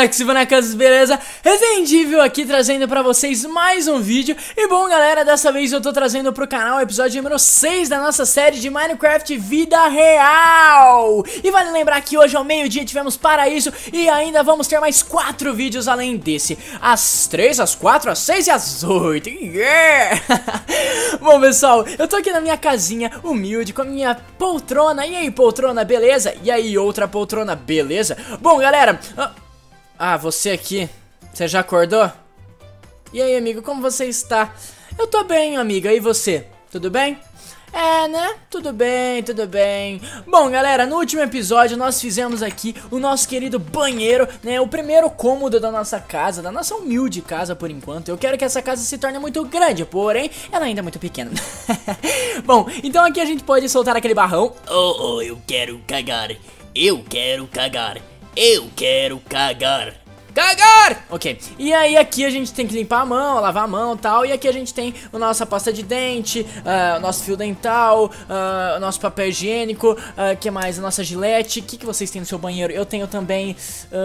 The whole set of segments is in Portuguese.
bonecos e bonecas, beleza? Resendível aqui trazendo pra vocês mais um vídeo. E bom galera, dessa vez eu tô trazendo pro canal o episódio número 6 da nossa série de Minecraft Vida Real. E vale lembrar que hoje ao meio-dia tivemos Paraíso e ainda vamos ter mais 4 vídeos além desse. Às 3, às 4, às 6 e às 8. Yeah! Bom pessoal, eu tô aqui na minha casinha humilde com a minha poltrona. E aí poltrona, beleza? E aí outra poltrona, beleza? Bom galera... você aqui, você já acordou? E aí amigo, como você está? Eu tô bem amiga, e você? Tudo bem? É, né? Tudo bem, tudo bem. Bom, galera, no último episódio nós fizemos aqui o nosso querido banheiro, né? O primeiro cômodo da nossa casa, da nossa humilde casa por enquanto. Eu quero que essa casa se torne muito grande, porém, ela ainda é muito pequena. Bom, então aqui a gente pode soltar aquele barrão. Oh, eu quero cagar. Eu quero cagar. Eu quero cagar. Cagar! Ok, e aí aqui a gente tem que limpar a mão, lavar a mão e tal. E aqui a gente tem a nossa pasta de dente, o nosso fio dental, o nosso papel higiênico, que mais? A nossa gilete. O que vocês têm no seu banheiro? Eu tenho também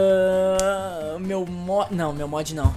meu mod... Não, meu mod não.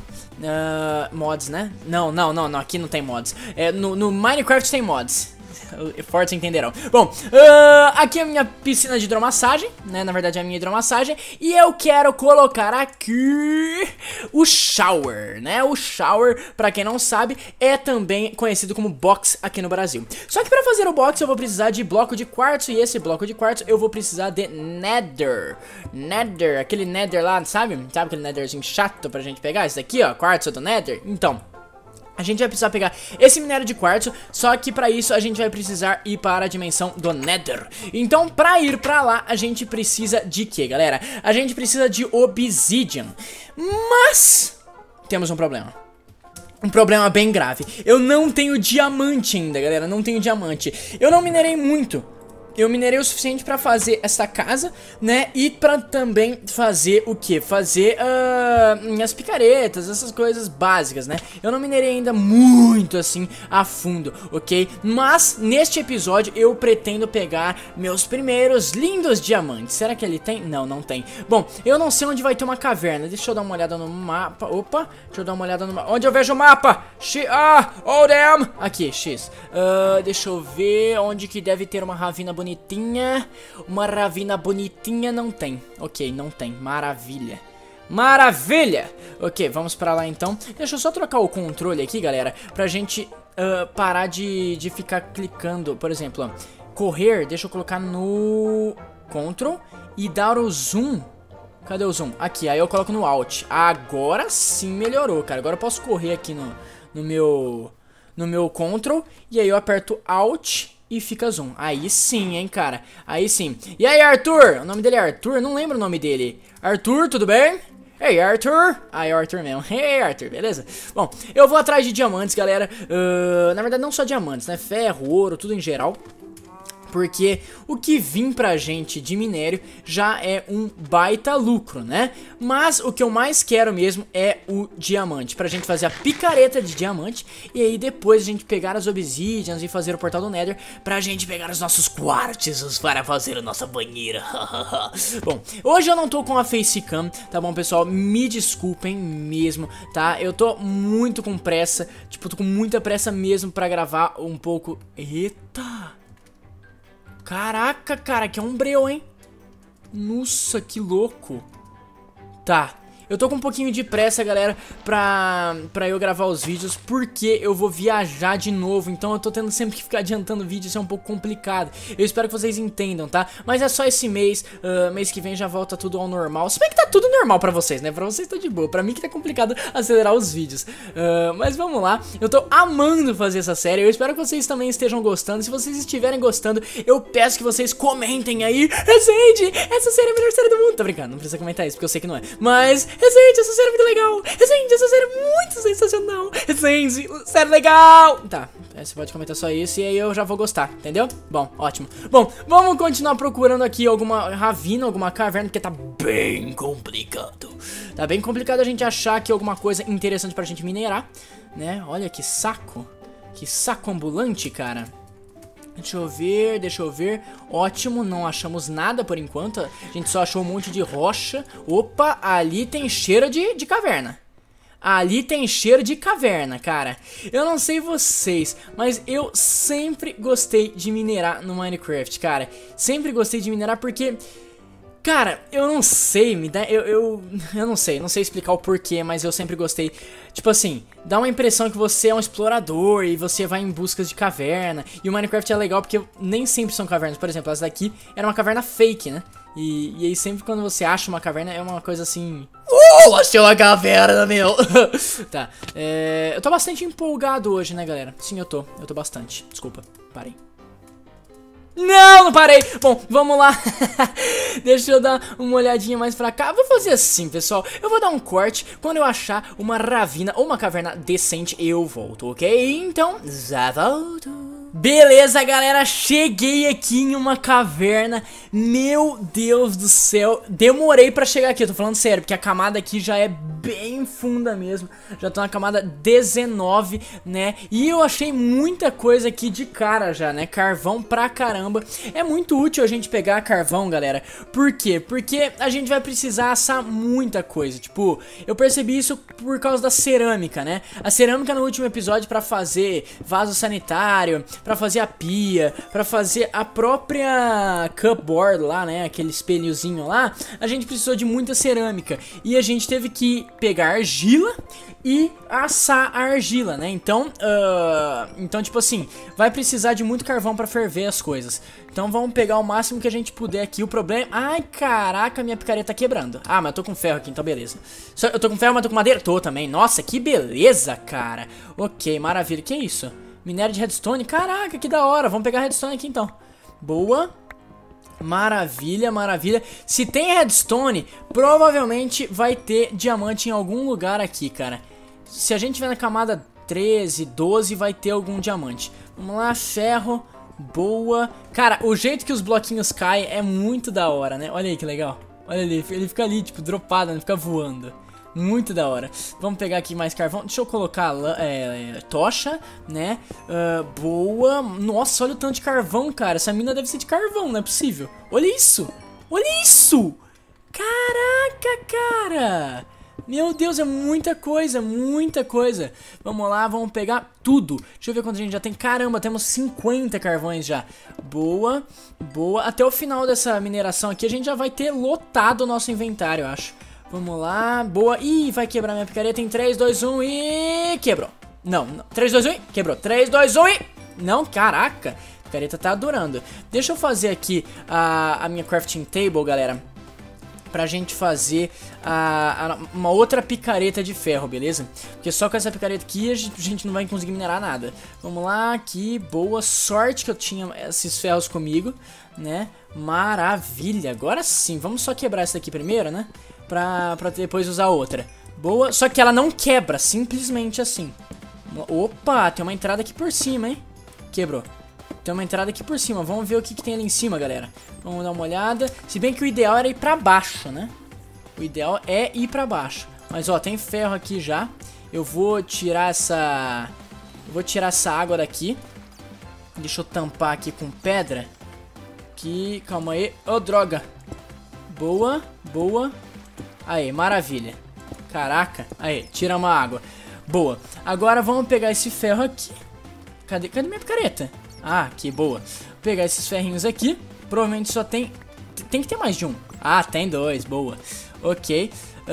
Mods, né? Não, aqui não tem mods. No Minecraft tem mods. Fortes entenderão. Bom, aqui é a minha piscina de hidromassagem, né? Na verdade é a minha hidromassagem. E eu quero colocar aqui o shower, né? O shower, pra quem não sabe, é também conhecido como box aqui no Brasil. Só que pra fazer o box eu vou precisar de bloco de quartzo. E esse bloco de quartzo eu vou precisar de nether. Nether, aquele nether lá, sabe? Sabe aquele netherzinho chato pra gente pegar? Esse daqui, ó, quartzo do nether. Então... a gente vai precisar pegar esse minério de quartzo, só que pra isso a gente vai precisar ir para a dimensão do Nether. Então pra ir pra lá a gente precisa de quê, galera? A gente precisa de obsidian. Mas temos um problema. Um problema bem grave. Eu não tenho diamante ainda, galera, não tenho diamante. Eu não minerei muito. Eu minerei o suficiente pra fazer essa casa, né? E pra também fazer o quê? Fazer as picaretas, essas coisas básicas, né? Eu não minerei ainda muito assim a fundo, ok? Mas neste episódio eu pretendo pegar meus primeiros lindos diamantes. Será que ele tem? Não, não tem. Bom, eu não sei onde vai ter uma caverna. Deixa eu dar uma olhada no mapa. Opa, deixa eu dar uma olhada no mapa. Onde eu vejo o mapa? Oh damn! Aqui, X. Deixa eu ver onde que deve ter uma ravina bonitinha. Uma ravina bonitinha não tem. Ok, não tem. Maravilha. Maravilha! Ok, vamos pra lá então. Deixa eu só trocar o controle aqui, galera, pra gente parar de ficar clicando. Por exemplo, ó, correr, deixa eu colocar no Ctrl e dar o zoom. Cadê o zoom? Aqui, aí eu coloco no Alt. Agora sim melhorou, cara. Agora eu posso correr aqui no meu Ctrl. E aí eu aperto Alt e fica zoom. Aí sim, hein, cara. Aí sim. E aí, Arthur? O nome dele é Arthur? Eu não lembro o nome dele. Arthur, tudo bem? Hey, Arthur. Ah, é o Arthur mesmo. Hey, Arthur, beleza? Bom, eu vou atrás de diamantes, galera. Na verdade, não só diamantes, né? Ferro, ouro, tudo em geral. Porque o que vim pra gente de minério já é um baita lucro, né? Mas o que eu mais quero mesmo é o diamante, pra gente fazer a picareta de diamante. E aí depois a gente pegar as obsidians e fazer o portal do Nether pra gente pegar os nossos quartzos para fazer a nossa banheira. Bom, hoje eu não tô com a facecam, tá bom pessoal? Me desculpem mesmo, tá? Eu tô muito com pressa, tipo, tô com muita pressa mesmo pra gravar um pouco... Eita! Caraca, cara, que é um breu, hein? Nossa, que louco. Tá, eu tô com um pouquinho de pressa, galera, pra eu gravar os vídeos, porque eu vou viajar de novo. Então eu tô tendo sempre que ficar adiantando vídeo, isso é um pouco complicado. Eu espero que vocês entendam, tá? Mas é só esse mês, mês que vem já volta tudo ao normal. Se bem que tá tudo normal pra vocês, né? Pra vocês tá de boa, pra mim que tá complicado acelerar os vídeos. Mas vamos lá, eu tô amando fazer essa série. Eu espero que vocês também estejam gostando. Se vocês estiverem gostando, eu peço que vocês comentem aí: Resende, essa série é a melhor série do mundo. Tô brincando, não precisa comentar isso, porque eu sei que não é. Mas... Resende, essa série é muito legal. Resende, essa série é muito sensacional. Resende, série legal. Tá, você pode comentar só isso e aí eu já vou gostar, entendeu? Bom, ótimo. Bom, vamos continuar procurando aqui alguma ravina, alguma caverna, porque tá bem complicado. Tá bem complicado a gente achar aqui alguma coisa interessante pra gente minerar, né? Olha que saco. Que saco ambulante, cara. Deixa eu ver. Ótimo, não achamos nada por enquanto. A gente só achou um monte de rocha. Opa, ali tem cheiro de caverna. Ali tem cheiro de caverna, cara. Eu não sei vocês, mas eu sempre gostei de minerar no Minecraft, cara. Sempre gostei de minerar porque... Cara, eu não sei, eu não sei explicar o porquê, mas eu sempre gostei. Tipo assim, dá uma impressão que você é um explorador e você vai em busca de caverna. E o Minecraft é legal porque nem sempre são cavernas. Por exemplo, essa daqui era uma caverna fake, né? E aí sempre quando você acha uma caverna é uma coisa assim... achei uma caverna, meu! Tá, eu tô bastante empolgado hoje, né, galera? Sim, eu tô bastante. Desculpa, parei. Não parei! Bom, vamos lá. Deixa eu dar uma olhadinha mais pra cá. Vou fazer assim, pessoal. Eu vou dar um corte. Quando eu achar uma ravina ou uma caverna decente, eu volto, ok? Então, já volto. Beleza, galera, cheguei aqui em uma caverna. Meu Deus do céu, demorei pra chegar aqui, eu tô falando sério, porque a camada aqui já é bem funda mesmo. Já tô na camada 19, né? E eu achei muita coisa aqui de cara já, né? Carvão pra caramba. É muito útil a gente pegar carvão, galera. Por quê? Porque a gente vai precisar assar muita coisa. Tipo, eu percebi isso por causa da cerâmica, né? A cerâmica no último episódio pra fazer vaso sanitário, pra fazer a pia, pra fazer a própria cupboard lá, né, aquele espelhozinho lá, a gente precisou de muita cerâmica. E a gente teve que pegar argila e assar a argila, né, então tipo assim, vai precisar de muito carvão pra ferver as coisas. Então vamos pegar o máximo que a gente puder aqui. O problema... Ai, caraca, minha picareta tá quebrando. Ah, mas eu tô com ferro aqui, então beleza. Eu tô com ferro, mas tô com madeira? Tô também. Nossa, que beleza, cara. Ok, maravilha. Que isso? Minério de redstone? Caraca, que da hora. Vamos pegar redstone aqui então. Boa. Maravilha, maravilha. Se tem redstone, provavelmente vai ter diamante em algum lugar aqui, cara. Se a gente tiver na camada 13, 12, vai ter algum diamante. Vamos lá, ferro. Boa. Cara, o jeito que os bloquinhos caem é muito da hora, né? Olha aí que legal. Olha ali, ele fica ali, tipo, dropado, ele fica voando. Muito da hora. Vamos pegar aqui mais carvão. Deixa eu colocar tocha, né? Boa. Nossa, olha o tanto de carvão, cara. Essa mina deve ser de carvão, não é possível. Olha isso. Olha isso. Caraca, cara. Meu Deus, é muita coisa, muita coisa. Vamos lá, vamos pegar tudo. Deixa eu ver quanto a gente já tem. Caramba, temos 50 carvões já. Boa, boa. Até o final dessa mineração aqui a gente já vai ter lotado o nosso inventário, eu acho. Vamos lá, boa. Ih, vai quebrar minha picareta em 3, 2, 1 e... Quebrou. Não, 3, 2, 1 e... Quebrou. 3, 2, 1 e... Não, caraca. A picareta tá durando. Deixa eu fazer aqui a minha crafting table, galera. Pra gente fazer uma outra picareta de ferro, beleza? Porque só com essa picareta aqui a gente não vai conseguir minerar nada. Vamos lá, aqui, boa. Sorte que eu tinha esses ferros comigo, né? Maravilha. Agora sim, vamos só quebrar essa daqui primeiro, né? Pra depois usar outra. Boa, só que ela não quebra, simplesmente assim. Opa, tem uma entrada aqui por cima, hein? Quebrou. Tem uma entrada aqui por cima, vamos ver o que tem ali em cima, galera. Vamos dar uma olhada. Se bem que o ideal era ir pra baixo, né? O ideal é ir pra baixo. Mas ó, tem ferro aqui já. Eu vou tirar essa... água daqui. Deixa eu tampar aqui com pedra. Aqui, calma aí. Ô, droga. Boa, boa. Aí, maravilha. Caraca. Aí, tira uma água. Boa. Agora vamos pegar esse ferro aqui. Cadê minha picareta? Ah, que boa. Vou pegar esses ferrinhos aqui. Provavelmente só tem... Tem que ter mais de um. Ah, tem dois. Boa. Ok.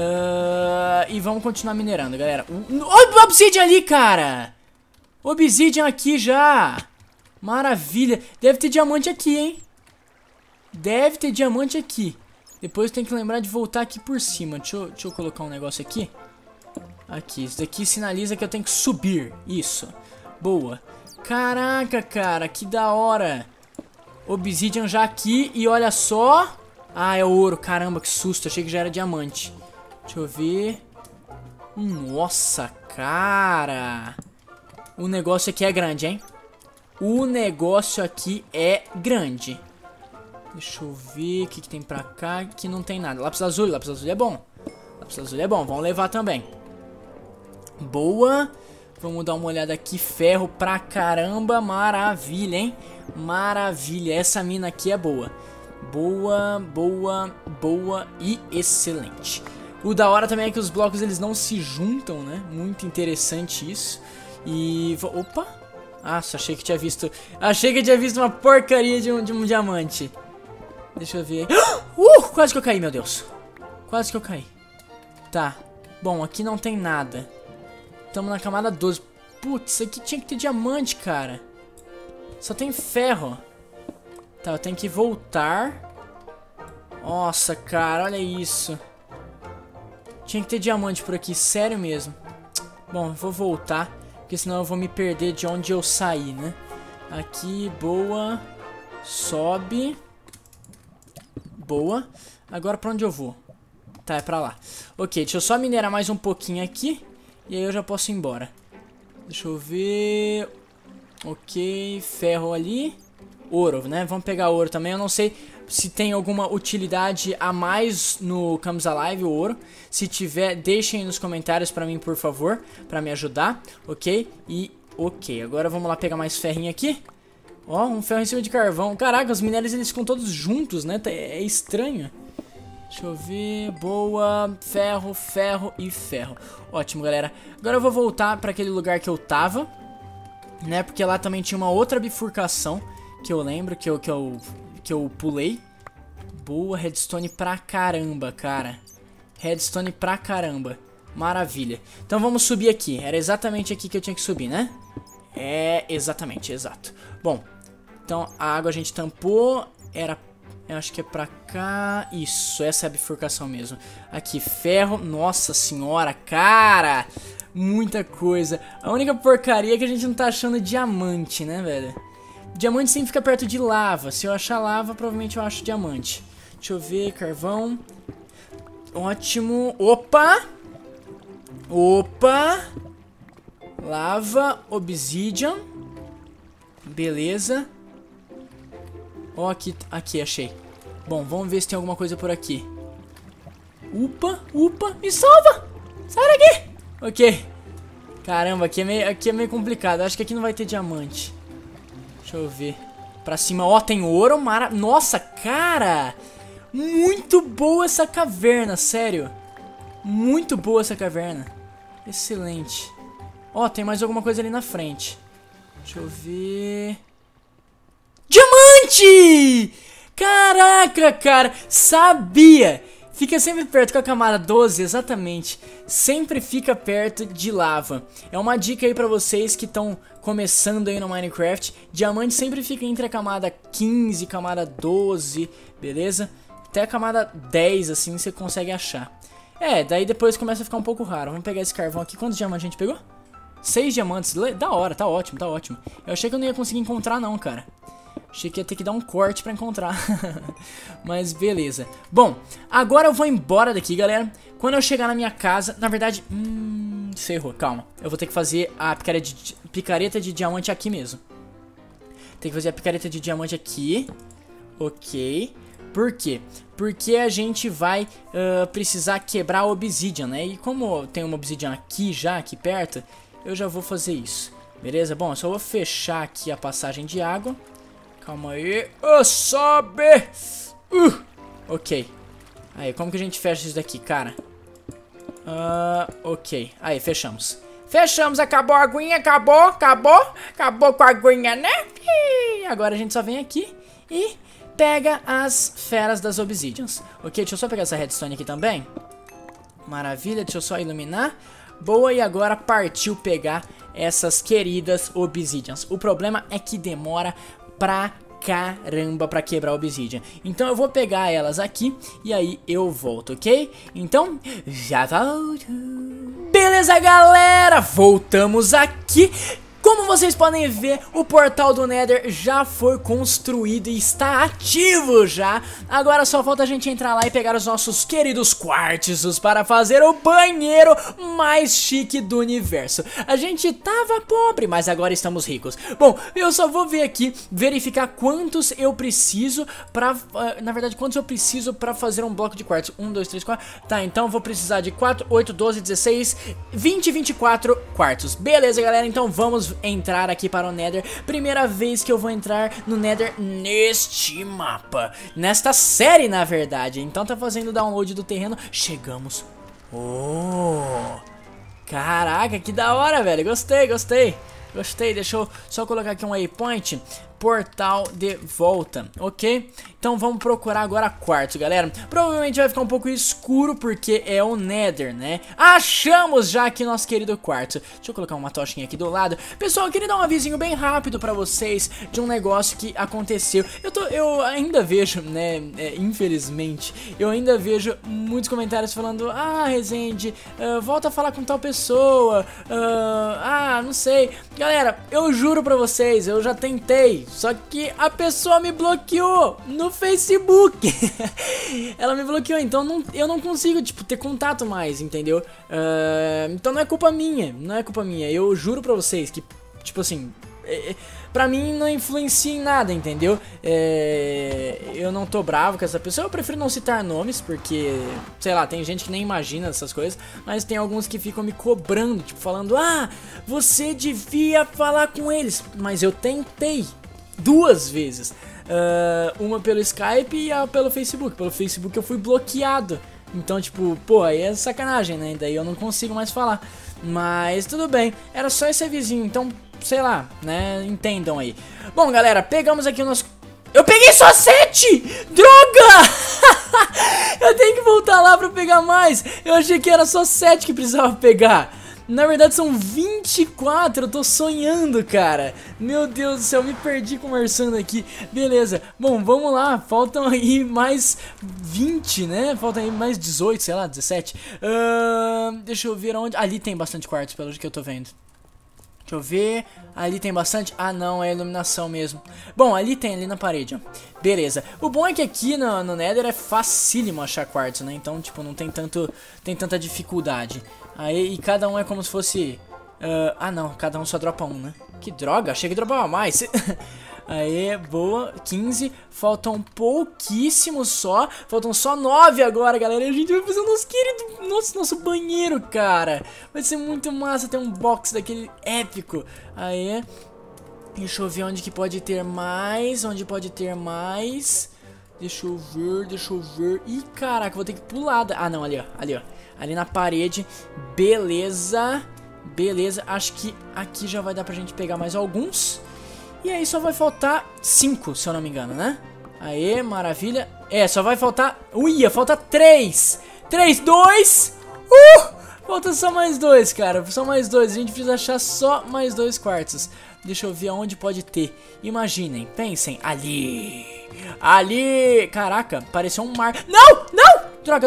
E vamos continuar minerando, galera. Olha o obsidian ali, cara. Obsidian aqui já. Maravilha. Deve ter diamante aqui, hein? Deve ter diamante aqui. Depois tem que lembrar de voltar aqui por cima. Deixa eu colocar um negócio aqui. Aqui, isso daqui sinaliza que eu tenho que subir. Isso, boa. Caraca, cara, que da hora. Obsidian já aqui e olha só. Ah, é ouro, caramba, que susto. Achei que já era diamante. Deixa eu ver. Nossa, cara. O negócio aqui é grande, hein? O negócio aqui é grande. Deixa eu ver o que tem pra cá. Aqui não tem nada. Lápis azul é bom. Lápis azul é bom, vamos levar também. Boa. Vamos dar uma olhada aqui. Ferro pra caramba. Maravilha, hein? Maravilha. Essa mina aqui é boa. Boa, boa, boa e excelente. O da hora também é que os blocos eles não se juntam, né? Muito interessante isso. E... opa! Nossa, achei que tinha visto... achei que tinha visto uma porcaria de um diamante. Deixa eu ver. Quase que eu caí, meu Deus. Quase que eu caí. Tá. Bom, aqui não tem nada. Estamos na camada 12. Putz, aqui tinha que ter diamante, cara. Só tem ferro. Tá, eu tenho que voltar. Nossa, cara, olha isso. Tinha que ter diamante por aqui, sério mesmo. Bom, eu vou voltar, porque senão eu vou me perder de onde eu saí, né? Aqui, boa. Sobe. Boa. Agora pra onde eu vou? Tá, é pra lá. Ok, deixa eu só minerar mais um pouquinho aqui. E aí eu já posso ir embora. Deixa eu ver... ok, ferro ali. Ouro, né? Vamos pegar ouro também. Eu não sei se tem alguma utilidade a mais no Comes Alive, o ouro. Se tiver, deixem aí nos comentários pra mim, por favor, pra me ajudar, ok? E ok, agora vamos lá pegar mais ferrinho aqui. Ó, um ferro em cima de carvão. Caraca, os minérios eles ficam todos juntos, né? É estranho. Deixa eu ver, boa, ferro, ferro e ferro. Ótimo, galera. Agora eu vou voltar pra aquele lugar que eu tava, né? Porque lá também tinha uma outra bifurcação que eu lembro, que eu pulei. Boa, redstone pra caramba, cara. Redstone pra caramba. Maravilha. Então vamos subir aqui. Era exatamente aqui que eu tinha que subir, né? É, exatamente, exato. Bom, então a água a gente tampou. Era, eu acho que é pra cá. Isso, essa é a bifurcação mesmo. Aqui, ferro. Nossa senhora, cara. Muita coisa. A única porcaria é que a gente não tá achando diamante, né, velho? Diamante sempre fica perto de lava. Se eu achar lava, provavelmente eu acho diamante. Deixa eu ver, carvão. Ótimo. Opa! Opa! Lava, obsidian. Beleza. Ó, aqui, achei. Bom, vamos ver se tem alguma coisa por aqui. Upa, upa, me salva! Sai daqui! Ok. Caramba, aqui é meio complicado. Acho que aqui não vai ter diamante. Deixa eu ver. Pra cima, ó, tem ouro. Nossa, cara! Muito boa essa caverna, sério. Muito boa essa caverna. Excelente. Ó, tem mais alguma coisa ali na frente. Deixa eu ver... diamante! Caraca, cara. Sabia! Fica sempre perto com a camada 12, exatamente. Sempre fica perto de lava. É uma dica aí pra vocês que estão começando aí no Minecraft. Diamante sempre fica entre a camada 15 e camada 12, beleza? Até a camada 10, assim, você consegue achar. É, daí depois começa a ficar um pouco raro. Vamos pegar esse carvão aqui. Quantos diamantes a gente pegou? 6 diamantes. Da hora, tá ótimo, tá ótimo. Eu achei que eu não ia conseguir encontrar não, cara. Achei que ia ter que dar um corte pra encontrar. Mas beleza. Bom, agora eu vou embora daqui, galera. Quando eu chegar na minha casa... na verdade... você errou, calma. Eu vou ter que fazer a picareta de diamante aqui mesmo. Tem que fazer a picareta de diamante aqui. Ok. Por quê? Porque a gente vai precisar quebrar a obsidian, né? E como tem uma obsidian aqui já, aqui perto, eu já vou fazer isso. Beleza? Bom, eu só vou fechar aqui a passagem de água. Calma aí. Sobe! Ok. Aí, como que a gente fecha isso daqui, cara? Ok. Aí, fechamos. Fechamos, acabou a aguinha, acabou com a aguinha, né? E agora a gente só vem aqui e pega as feras das obsidians. Ok, deixa eu só pegar essa redstone aqui também. Maravilha, deixa eu só iluminar. Boa, e agora partiu pegar essas queridas obsidians. O problema é que demora pra caramba pra quebrar a obsidian. Então eu vou pegar elas aqui e aí eu volto, ok? Então, já volto. Beleza, galera, voltamos aqui com Como vocês podem ver, o portal do Nether já foi construído e está ativo já. Agora só falta a gente entrar lá e pegar os nossos queridos quartzos para fazer o banheiro mais chique do universo. A gente tava pobre, mas agora estamos ricos. Bom, eu só vou ver aqui, verificar quantos eu preciso pra... na verdade, quantos eu preciso pra fazer um bloco de quartzo. 1, 2, 3, 4... Tá, então eu vou precisar de 4, 8, 12, 16, 20, 24 quartzos. Beleza, galera, então vamos entrar aqui para o Nether. Primeira vez que eu vou entrar no Nether neste mapa, nesta série, na verdade. Então tá fazendo download do terreno. Chegamos. Oh, caraca, que da hora, velho. Gostei, gostei. Gostei, deixa eu só colocar aqui um waypoint. Portal de volta, ok? Então vamos procurar agora quartzo, galera. Provavelmente vai ficar um pouco escuro porque é o Nether, né? Achamos já aqui nosso querido quartzo. Deixa eu colocar uma tochinha aqui do lado. Pessoal, eu queria dar um avisinho bem rápido pra vocês de um negócio que aconteceu. Eu ainda vejo, né, infelizmente, eu ainda vejo muitos comentários falando: ah, Resende, volta a falar com tal pessoa, não sei. Galera, eu juro pra vocês, eu já tentei, só que a pessoa me bloqueou no Facebook. Ela me bloqueou, então eu não consigo, tipo, ter contato mais, entendeu? Então não é culpa minha, não é culpa minha. Eu juro pra vocês que, tipo assim, pra mim não influencia em nada, entendeu? Eu não tô bravo com essa pessoa. Eu prefiro não citar nomes, porque, sei lá, tem gente que nem imagina essas coisas. Mas tem alguns que ficam me cobrando, tipo, falando: ah, você devia falar com eles. Mas eu tentei 2 vezes, uma pelo Skype e a pelo Facebook. Pelo Facebook eu fui bloqueado. Então, tipo, pô, aí é sacanagem, né? Daí eu não consigo mais falar. Mas tudo bem, era só esse vizinho, então, sei lá, né? Entendam aí. Bom, galera, pegamos aqui o nosso... Eu peguei só 7! Droga! Eu tenho que voltar lá pra pegar mais. Eu achei que era só 7 que precisava pegar. Na verdade são 24, eu tô sonhando, cara. Meu Deus do céu, me perdi conversando aqui. Beleza, bom, vamos lá. Faltam aí mais 20, né? Faltam aí mais 18, sei lá, 17. Deixa eu ver onde... Ali tem bastante quartos, pelo que eu tô vendo. Deixa eu ver, ali tem bastante. Ah não, é iluminação mesmo. Bom, ali tem, ali na parede, ó. Beleza, o bom é que aqui no Nether é facílimo achar quartzo, né? Então, tipo, não tem tanta dificuldade. Aí, e cada um é como se fosse... ah não, cada um só dropa um, né? Que droga, achei que dropava mais. Aê, boa, 15, faltam pouquíssimos só. Faltam só 9 agora, galera. E a gente vai fazer o nosso querido, nosso banheiro, cara. Vai ser muito massa ter um box daquele épico. Aê, deixa eu ver onde que pode ter mais. Onde pode ter mais. Deixa eu ver. Ih, caraca, vou ter que pular. Ah não, ali ó, ali na parede. Beleza, beleza, acho que aqui já vai dar pra gente pegar mais alguns. E aí só vai faltar 5, se eu não me engano, né? Aê, maravilha. Só vai faltar... Uia, falta 3. 3, 2. Falta só mais 2, cara. Só mais 2. A gente precisa achar só mais 2 quartzos. Deixa eu ver aonde pode ter. Imaginem, pensem. Ali. Ali. Caraca, pareceu um mar. Não, não. Droga.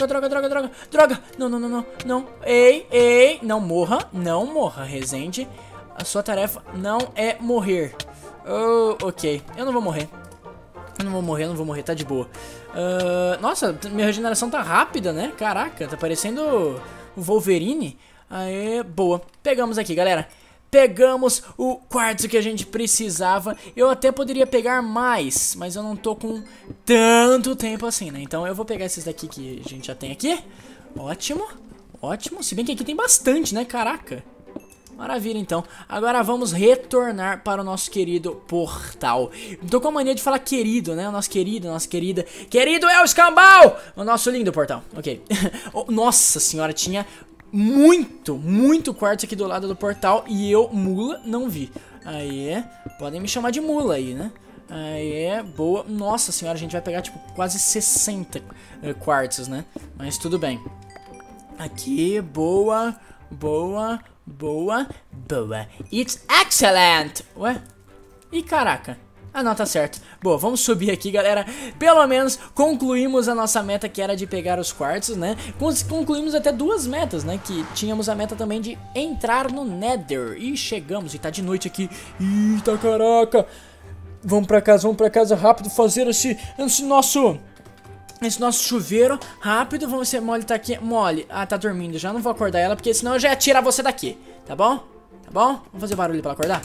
Não. Ei. Não morra, Resende. A sua tarefa não é morrer. Ok, eu não vou morrer. Eu não vou morrer, tá de boa. Nossa, minha regeneração tá rápida, né? Caraca, tá parecendo o Wolverine. Aê, boa. Pegamos aqui, galera. Pegamos o quartzo que a gente precisava. Eu até poderia pegar mais, mas eu não tô com tanto tempo assim, né? Então eu vou pegar esses daqui que a gente já tem aqui. Ótimo. Se bem que aqui tem bastante, né? Caraca. Maravilha, então. Agora vamos retornar para o nosso querido portal. Tô com a mania de falar querido, né? O nosso querido, nossa querida. Querido é o Escambau! O nosso lindo portal. Ok. Nossa senhora, tinha muito quartzo aqui do lado do portal. E eu, mula, não vi. Aí, podem me chamar de mula aí, né? Aí, boa. Nossa senhora, a gente vai pegar, tipo, quase 60 quartzos, né? Mas tudo bem. Aqui, boa. It's excellent. Ué? Ih, caraca. Ah, não, tá certo. Boa, vamos subir aqui, galera. Pelo menos concluímos a nossa meta, que era de pegar os quartos, né? Concluímos até 2 metas, né? Que tínhamos a meta também de entrar no Nether. E chegamos, e tá de noite aqui. Eita, caraca. Vamos pra casa rápido fazer esse nosso chuveiro rápido. Vamos ver se Molly tá aqui. Molly, tá dormindo já. Não vou acordar ela, porque senão eu já ia tirar você daqui. Tá bom? Tá bom? Vamos fazer barulho pra ela acordar.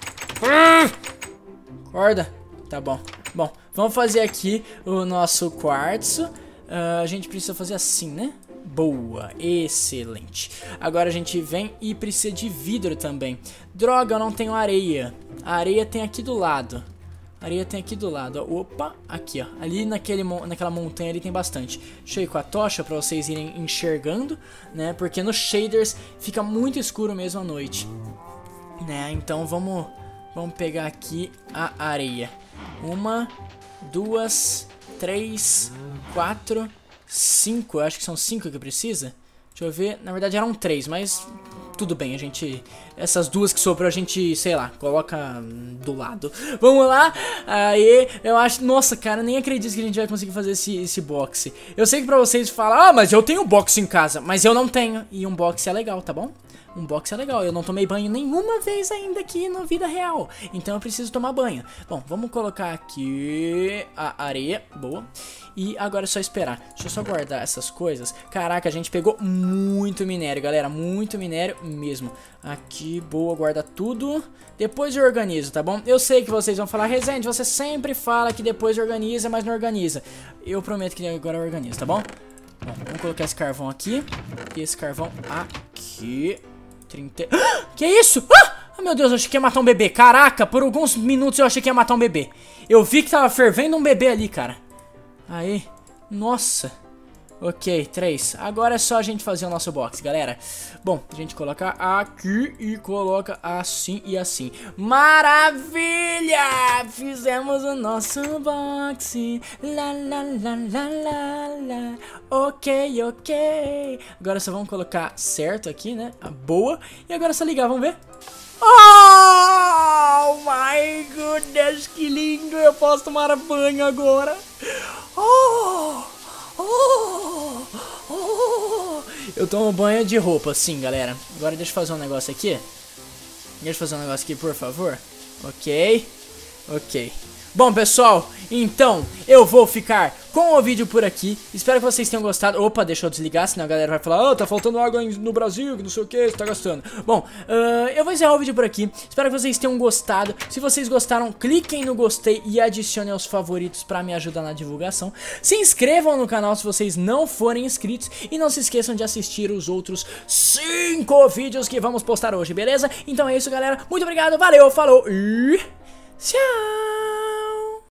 Acorda. Tá bom. Bom, vamos fazer aqui o nosso quartzo. A gente precisa fazer assim, né? Boa, excelente. Agora a gente vem e precisa de vidro também. Droga, eu não tenho areia. A areia tem aqui do lado. A areia tem aqui do lado, ó. Opa, aqui, ó. Ali naquela montanha ali tem bastante. Deixa eu ir com a tocha pra vocês irem enxergando, né? Porque nos shaders fica muito escuro mesmo à noite, né? Então vamos pegar aqui a areia. 1, 2, 3, 4, 5. Eu acho que são 5 que precisa. Deixa eu ver. Na verdade eram 3, mas tudo bem, a gente... Essas 2 que sobrou a gente, sei lá, coloca do lado. Vamos lá. Aí, eu acho... Nossa, cara, nem acredito que a gente vai conseguir fazer esse boxe. Eu sei que pra vocês falam, ah, mas eu tenho boxe em casa. Mas eu não tenho. E um boxe é legal, tá bom? Um boxe é legal, eu não tomei banho nenhuma vez ainda aqui na vida real. Então eu preciso tomar banho. Bom, vamos colocar aqui a areia, boa. E agora é só esperar. Deixa eu só guardar essas coisas. Caraca, a gente pegou muito minério, galera. Muito minério mesmo. Aqui, boa, guarda tudo. Depois eu organizo, tá bom? Eu sei que vocês vão falar, Resende, você sempre fala que depois organiza, mas não organiza. Eu prometo que agora eu organizo, tá bom? Bom, vamos colocar esse carvão aqui. E esse carvão aqui. 30... Que isso? Ah, meu Deus, eu achei que ia matar um bebê. Caraca, por alguns minutos eu achei que ia matar um bebê. Eu vi que tava fervendo um bebê ali, cara. Aí, nossa. Ok, 3. Agora é só a gente fazer o nosso box, galera. Bom, a gente coloca aqui e coloca assim e assim. Maravilha! Fizemos o nosso box. Lá, lá, lá, lá, lá, lá. Ok, ok. Agora só vamos colocar certo aqui, né? A boa. E agora é só ligar, vamos ver. Oh my goodness, que lindo. Eu posso tomar banho agora. Eu tomo banho de roupa, sim, galera. Agora deixa eu fazer um negócio aqui. Por favor. Ok. Bom, pessoal, então eu vou ficar com o vídeo por aqui. Espero que vocês tenham gostado. Opa, deixa eu desligar, senão a galera vai falar, tá faltando água no Brasil, que não sei o que, você tá gastando. Bom, eu vou encerrar o vídeo por aqui. Espero que vocês tenham gostado. Se vocês gostaram, cliquem no gostei e adicionem aos favoritos pra me ajudar na divulgação. Se inscrevam no canal se vocês não forem inscritos. E não se esqueçam de assistir os outros 5 vídeos que vamos postar hoje, beleza? Então é isso, galera. Muito obrigado, valeu, falou e tchau!